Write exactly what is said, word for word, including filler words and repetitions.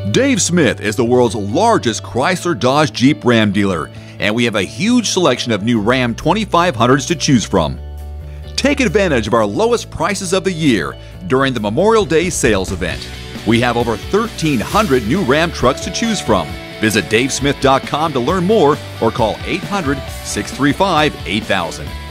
Dave Smith is the world's largest Chrysler Dodge Jeep Ram dealer, and we have a huge selection of new Ram twenty-five hundreds to choose from. Take advantage of our lowest prices of the year during the Memorial Day sales event. We have over thirteen hundred new Ram trucks to choose from. Visit dave smith dot com to learn more or call eight hundred, six three five, eight thousand.